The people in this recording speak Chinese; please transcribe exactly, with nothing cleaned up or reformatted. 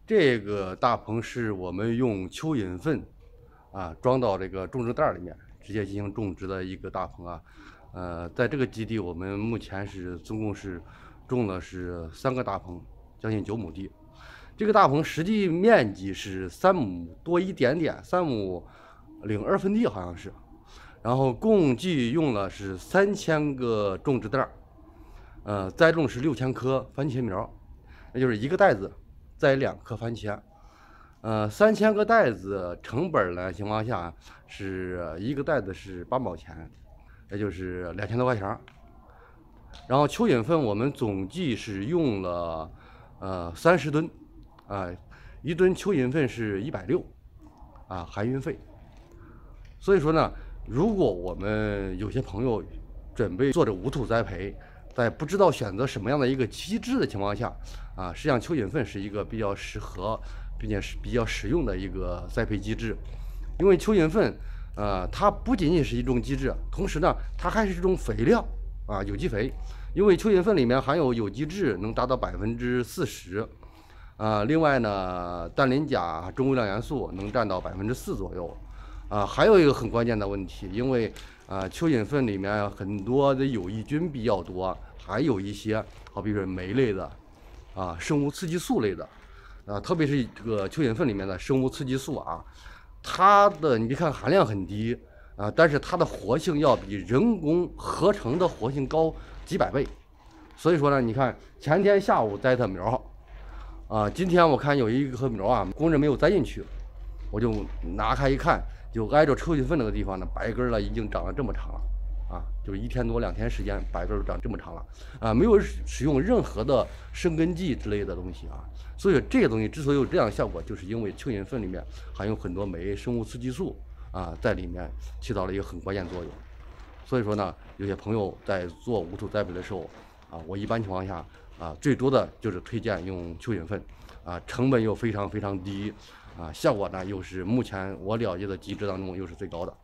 这个大棚是我们用蚯蚓粪啊装到这个种植袋里面，直接进行种植的一个大棚啊。呃，在这个基地，我们目前是总共是种了是三个大棚，将近九亩地。这个大棚实际面积是三亩多一点点，三亩零二分地好像是。然后共计用了是三千个种植袋，呃，栽种是六千棵番茄苗，那就是一个袋子栽两颗番茄。呃，三千个袋子成本呢情况下是一个袋子是八毛钱，也就是两千多块钱。然后蚯蚓粪我们总计是用了呃三十吨，啊，一吨蚯蚓粪是一百六，啊，含运费。所以说呢，如果我们有些朋友准备做这无土栽培，在不知道选择什么样的一个机制的情况下，啊，实际上蚯蚓粪是一个比较适合并且是比较实用的一个栽培机制。因为蚯蚓粪，呃，它不仅仅是一种机制，同时呢，它还是一种肥料啊，有机肥。因为蚯蚓粪里面含有有机质能达到百分之四十，啊，另外呢，氮磷钾中微量元素能占到百分之四左右。啊，还有一个很关键的问题，因为啊，蚯蚓粪里面很多的有益菌比较多，还有一些好比说酶类的，啊，生物刺激素类的，啊，特别是这个蚯蚓粪里面的生物刺激素啊，它的你别看含量很低啊，但是它的活性要比人工合成的活性高几百倍。所以说呢，你看前天下午栽的苗，啊，今天我看有一棵苗啊，工人没有栽进去，我就拿开一看。就挨着蚯蚓粪那个地方呢，白根了已经长了这么长了，啊，就是一天多两天时间，白根长这么长了，啊，没有使用任何的生根剂之类的东西啊，所以这些东西之所以有这样的效果，就是因为蚯蚓粪里面含有很多酶生物刺激素啊，在里面起到了一个很关键作用。所以说呢，有些朋友在做无土栽培的时候，啊，我一般情况下啊，最多的就是推荐用蚯蚓粪，啊，成本又非常非常低。啊，效果呢又是目前我了解的机制当中又是最高的。